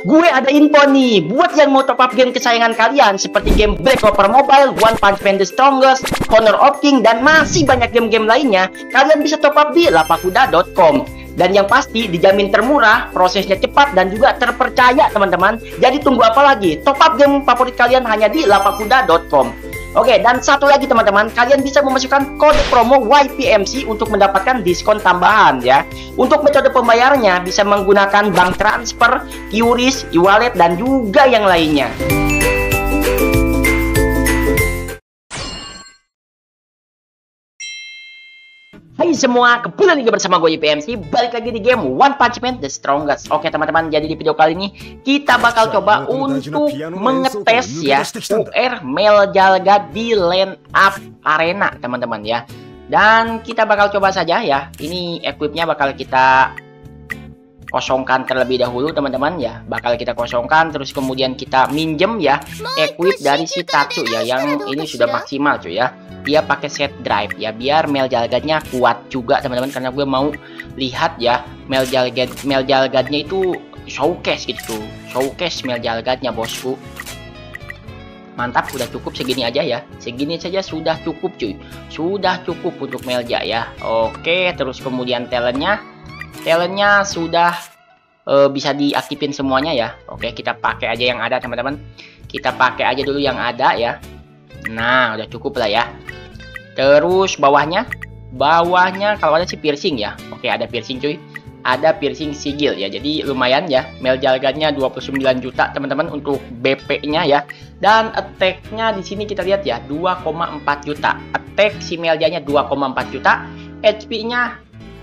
Gue ada info nih, buat yang mau top up game kesayangan kalian seperti game Black Clover Mobile, One Punch Man The Strongest, Honor of King, dan masih banyak game-game lainnya, kalian bisa top up di lapakuda.com. Dan yang pasti dijamin termurah, prosesnya cepat, dan juga terpercaya teman-teman. Jadi tunggu apa lagi? Top up game favorit kalian hanya di lapakuda.com. Oke, dan satu lagi teman-teman, kalian bisa memasukkan kode promo YPMC untuk mendapatkan diskon tambahan ya. Untuk metode pembayarannya bisa menggunakan bank transfer, QRIS, e-wallet, dan juga yang lainnya. Hai semua, kembali lagi bersama gue YPMC, balik lagi di game One Punch Man The Strongest. Oke teman-teman, jadi di video kali ini kita bakal coba untuk mengetes ya UR Mel Jalgad di Line Up Arena teman-teman ya. Dan kita bakal coba saja ya, ini equipnya bakal kita kosongkan terlebih dahulu teman-teman ya. Bakal kita kosongkan, terus kemudian kita minjem ya equip dari si Tatsu ya, yang ini sudah maksimal cuy ya. Dia pakai set drive ya, biar Mel Jalgadnya kuat juga teman-teman, karena gue mau lihat ya Mel Jalgadnya itu showcase gitu, showcase Mel Jalgadnya bosku. Mantap, udah cukup segini aja ya, segini saja sudah cukup cuy, sudah cukup untuk Melja ya. Oke, terus kemudian talentnya sudah bisa diaktifin semuanya ya. Oke, kita pakai aja yang ada teman-teman, kita pakai aja dulu yang ada ya. Nah, udah cukup lah ya. Terus bawahnya kalau ada sih piercing ya. Oke, ada piercing cuy. Ada piercing sigil ya. Jadi lumayan ya. Mel Jalgadnya 29 juta teman-teman untuk BP-nya ya. Dan attack-nya di sini kita lihat ya 2,4 juta. Attack si Meljanya 2,4 juta. HP-nya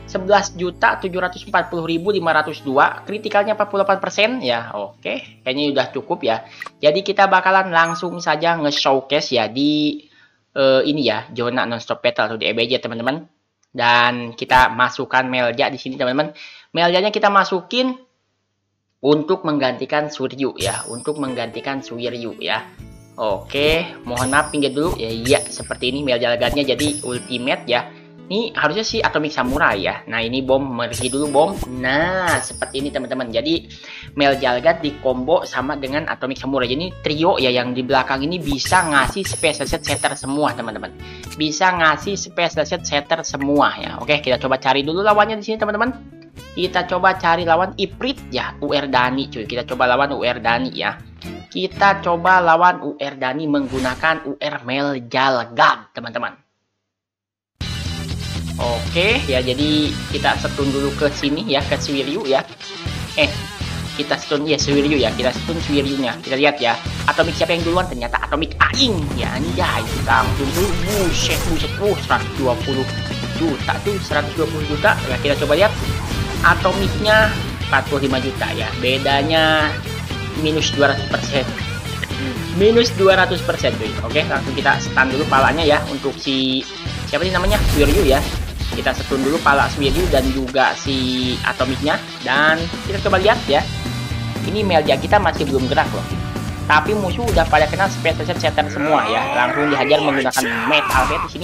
11.740.502, kritikalnya 48% ya. Oke, kayaknya udah cukup ya. Jadi kita bakalan langsung saja nge-showcase ya di ini ya, zona non-stop battle atau di EBJ teman-teman. Dan kita masukkan Melja di sini teman-teman. Meljanya kita masukin untuk menggantikan Suryu ya, untuk menggantikan Suiryu ya. Oke, mohon maaf pinggir dulu ya. Iya, seperti ini Mel Jalgadnya jadi ultimate ya. Ini harusnya sih Atomic Samurai ya. Nah ini bom, pergi dulu bom. Nah seperti ini teman-teman. Jadi Mel Jalgad di combo sama dengan Atomic Samurai. Jadi trio ya yang di belakang ini bisa ngasih special set setter semua teman-teman. Bisa ngasih special set setter semua ya. Oke, kita coba cari dulu lawannya di sini teman-teman. Kita coba cari lawan Iprit ya, UR Dani cuy. Kita coba lawan UR Dani ya. Kita coba lawan UR Dani menggunakan UR Mel Jalgad teman-teman. Oke ya, jadi kita stun dulu ke sini ya, ke Suiryu ya. Kita stun ya Suiryu ya, kita stun Suiryunya. Kita lihat ya, Atomic siapa yang duluan? Ternyata Atomic Aing ya, anjay. Kita langsung dulu, buset 120 juta tuh, 120 juta. Ya, kita coba lihat Atomicnya 45 juta ya, bedanya minus 200%. Minus 200% cuy. Oke, langsung kita stun dulu palanya ya untuk si siapa sih namanya, Suiryu ya. Kita stun dulu pala Suiryu dan juga si Atomicnya. Dan kita coba lihat ya, ini Melja kita masih belum gerak loh, tapi musuh udah pada kena special set setter semua ya. Langsung dihajar menggunakan metal bed di sini.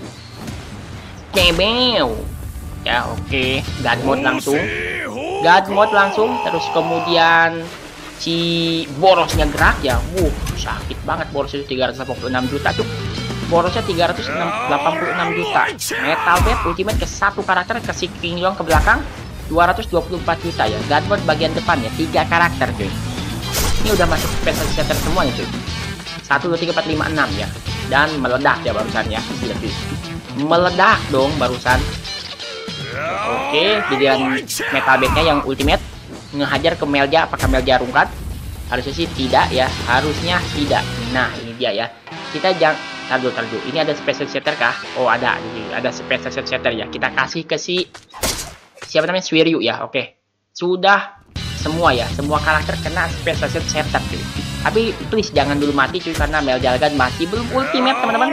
Cebeu ya. Oke, God mode langsung, terus kemudian si borosnya gerak ya. Sakit banget boros itu, 386 juta tuh. Borosnya 386 juta. Metal Bed ultimate ke satu karakter, ke si King Long ke belakang 224 juta ya. Godmode bagian depan ya, 3 karakter cuy. Ini udah masuk special setter semuanya cuy. 1 2 3 4 5 6 ya. Dan meledak ya barusan ya. Gila cuy. Meledak dong barusan. Oke, giliran Metal Bed-nya yang ultimate ngehajar ke Melja. Apakah Melja rungkat? Harusnya sih tidak ya, harusnya tidak. Nah ini dia ya. Kita jangan taruh. Ini ada special setter kah? Oh ada special setter ya. Kita kasih ke si siapa namanya, Suiryu ya. Oke, sudah semua ya, semua karakter kena special setter cuy. Tapi please jangan dulu mati cuy, karena Mel Jalgad masih belum ultimate teman-teman.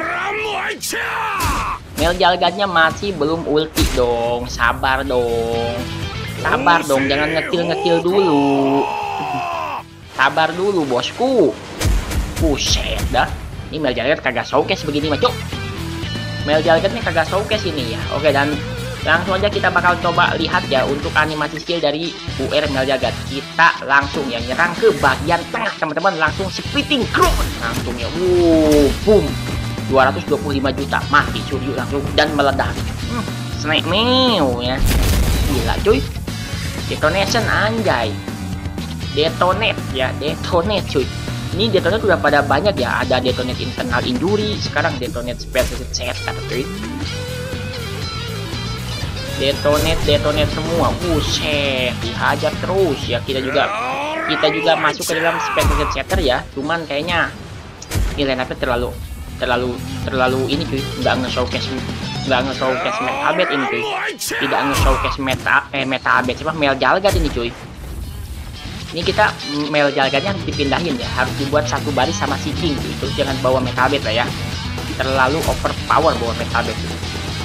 Mel Jalgadnya masih belum ulti dong. Sabar dong, jangan ngekill dulu. Sabar dulu bosku. Buset dah. Ini Mel Jalgad kagak showcase begini mah cuk. Mel Jalgad nih kagak showcase ini ya. Oke, dan Langsung aja kita bakal coba lihat ya untuk animasi skill dari UR Mel Jagat. Kita langsung yang nyerang ke bagian tengah teman-teman, langsung splitting crown langsung ya. Boom. 225 juta mati Suryu langsung dan meledak. Snake meow ya. Gila cuy. Detonation anjay. Detonate ya, detonate cuy. Ini detonate udah pada banyak ya, ada detonate internal injury, sekarang detonate specific set kata cuy. Detonate semua. Buset, dihajar terus ya. Kita juga masuk ke dalam specific setter ya. Cuman kayaknya ini line up terlalu ini cuy, nggak nge-showcase Metabet ini cuy. Tidak nge-showcase Metabet siapa Mel Jalgad ini cuy. Ini kita Mel Jalgadnya harus dipindahin ya, harus dibuat satu baris sama si King cuy. Terus jangan bawa Metabet lah ya, terlalu overpower bawa Metabet cuy.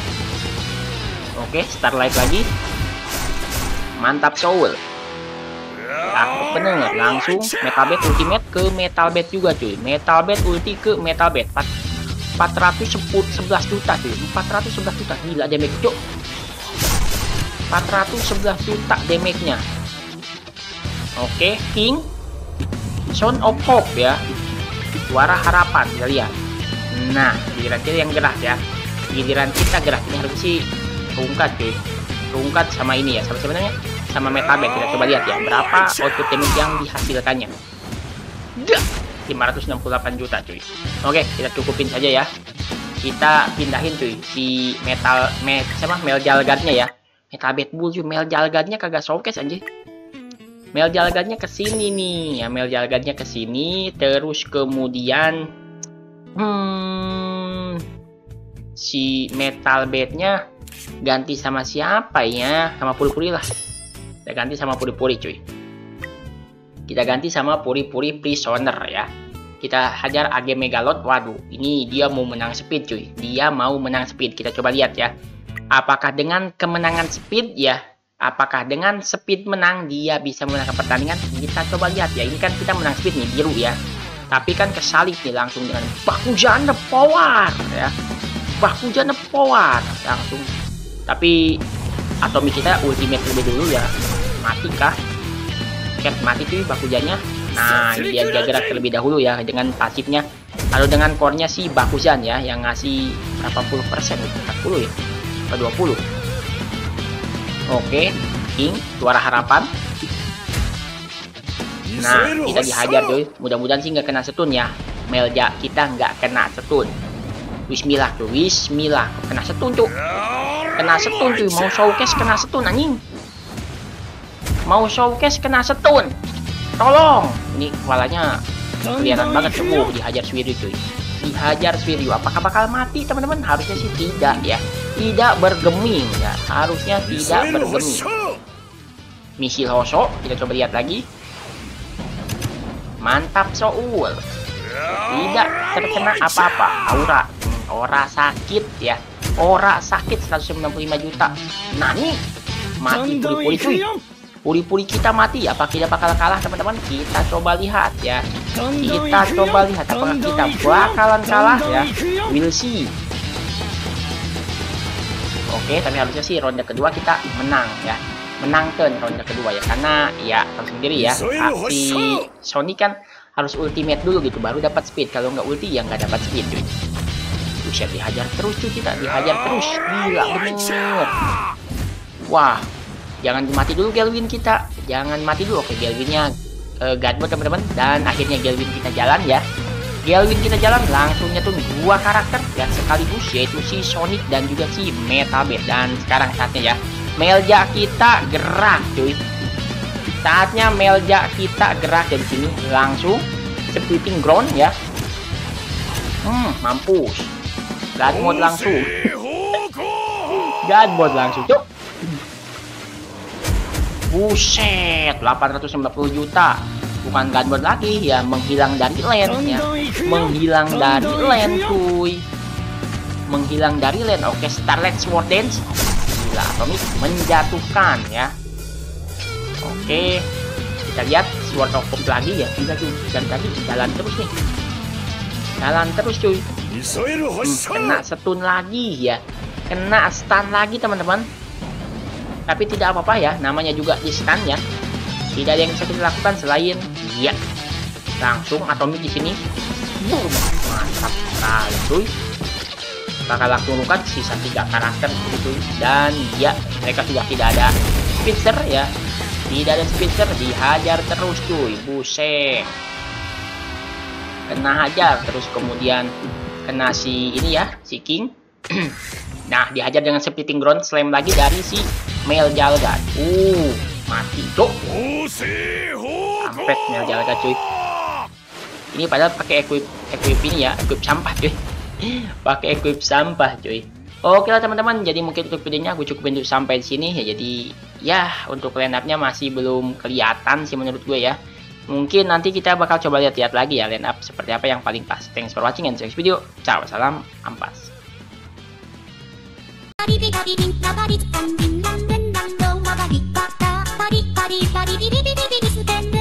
Oke, Starlight lagi. Mantap Soul. Aku bener langsung Metabet ultimate ke Metalbet juga cuy. Metalbet ulti ke Metalbet 411 juta cuy. 411 juta gila damage cuk. 411 juta damage nya. Oke, King Son of Hope ya. Suara harapan kita lihat. Nah, giliran kita yang gerak ya. Giliran kita gerak ini harus sih Rungkat cuy. Rungkat sama ini ya, sama sebenarnya sama Metabet. Kita coba lihat ya berapa output damage yang dihasilkannya. Dah, 568 juta cuy. Oke, kita cukupin saja ya. Kita pindahin cuy si Mel Jalgadnya ya. Metabet Bull cuy, Mel Jalgadnya kagak showcase anjir. Mel Jalgadnya ke sini nih. Ya, Mel Jalgadnya ke sini, terus kemudian si Metalbetnya ganti sama siapa ya? Sama Puri-Puri lah. Kita ganti sama Puri-Puri cuy. Kita ganti sama Puri-Puri Prisoner ya. Kita hajar AG Megalod. Waduh, ini dia mau menang speed cuy. Dia mau menang speed. Kita coba lihat ya. Apakah dengan kemenangan speed ya? Apakah dengan speed menang dia bisa memenangkan pertandingan? Kita coba lihat ya. Ini kan kita menang speed nih, biru ya. Tapi kan kesalip nih langsung dengan Bakugan Power ya. Bakugan Power langsung. Tapi Atomic kita ultimate lebih dulu ya. Mati kah? Oke, mati cuy Bakugannya. Nah, ini dia gerak terlebih dahulu ya dengan pasifnya. Lalu dengan core-nya si Bakugan ya yang ngasih berapa puluh persen? 40 ya? Atau 20? Oke, King suara harapan. Nah, kita dihajar cuy. Mudah-mudahan sih nggak kena stun ya. Melja kita nggak kena stun. Bismillah tuh, Bismillah. Kena stun cuy. Kena stun cuy. Mau showcase kena stun anjing. Mau showcase kena stun. Tolong. Ini kepalanya kelihatan banget cuy. Dihajar Suiryu cuy. Dihajar Suiryu. Apakah bakal mati teman-teman? Harusnya sih tidak ya. Tidak bergeming ya. Harusnya tidak bergeming. Misil Hoso. Kita coba lihat lagi. Mantap Soul. Tidak terkena apa-apa. Aura sakit ya. Aura sakit 195 juta. Nah nih mati Puri-Puri cuy. Puri-Puri kita mati. Apa kita bakal kalah teman-teman? Kita coba lihat ya. Kita coba lihat apakah kita bakalan kalah ya. We'll see. Oke, tapi harusnya sih ronde kedua kita menang ya. Menangkan ronde kedua ya. Karena ya tahu sendiri ya. Si Sony kan harus ultimate dulu gitu baru dapat speed. Kalau nggak ulti ya nggak dapat speed cuy. Buset, dihajar terus cuy kita. Dihajar terus. Gila bener. Wah. Jangan mati dulu Galvin kita. Jangan mati dulu. Oke, Galvinnya Godmode teman-teman. Dan akhirnya Galvin kita jalan ya. Galvin kita jalan langsung nyetun dua karakter ya sekaligus, yaitu si Sonic dan juga si Metabet. Dan sekarang saatnya ya Melja kita gerak cuy. Saatnya Melja kita gerak dari sini langsung splitting ground ya. Mampus. Godmode langsung. Godmode langsung cuk. Buset, 890 juta. Bukan Godmode lagi ya, menghilang dari lane ya. Menghilang dari lane cuy. Menghilang dari lane. Oke, Starlight Sword Dance. Gila, Atomic menjatuhkan ya. Oke. Kita lihat Sword of Hope lagi ya. Gila cuy. Dan tadi jalan terus nih. Jalan terus cuy. Kena stun lagi ya. Kena stun lagi teman-teman. Tapi tidak apa-apa ya, namanya juga di stun ya. Tidak ada yang bisa kita lakukan selain ya langsung atomic di sini. Mantap sekali cuy. Bakal langsung lukat sisa 3 karakter gitu. Dan ya mereka sudah tidak ada Spitzer ya. Tidak ada Spitzer, dihajar terus cuy. Buset. Kena hajar terus kemudian kena si ini ya, si King. Nah, dihajar dengan splitting ground slam lagi dari si Mel Jalga. Mati cok. Sampai Mel Jalga cuy. Ini padahal pakai equip ini ya, equip sampah cuy. Pakai equip sampah cuy. Oke lah teman-teman, jadi mungkin untuk videonya aku cukupin dulu sampai di sini ya. Jadi ya untuk line up-nya masih belum kelihatan sih menurut gue ya. Mungkin nanti kita bakal coba lihat-lihat lagi ya line up seperti apa yang paling pas. Thanks for watching and see you next video. Ciao, salam ampas. Body,